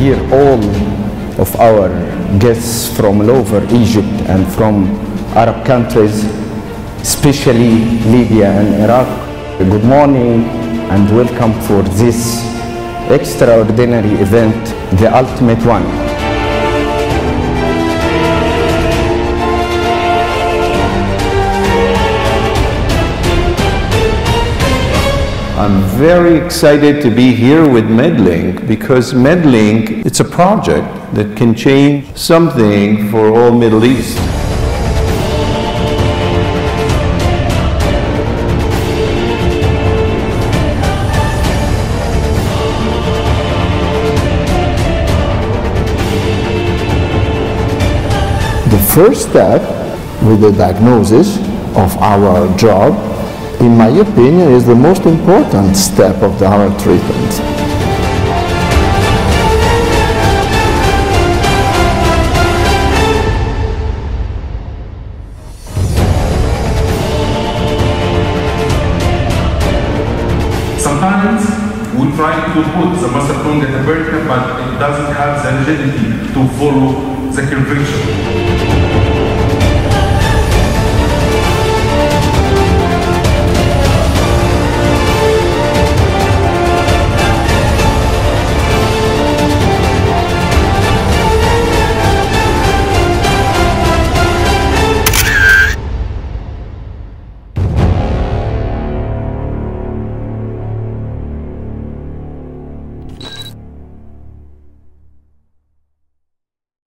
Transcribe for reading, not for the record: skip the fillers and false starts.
here all of our guests from all over Egypt and from Arab countries, especially Libya and Iraq. Good morning and welcome for this extraordinary event, the ultimate one. I'm very excited to be here with Medlink because Medlink, it's a project that can change something for all Middle East. The first step with the diagnosis of our job, in my opinion, is the most important step of our treatment. Sometimes we try to put the muscle tongue at the vertebra, but it doesn't have the rigidity to follow the curvature.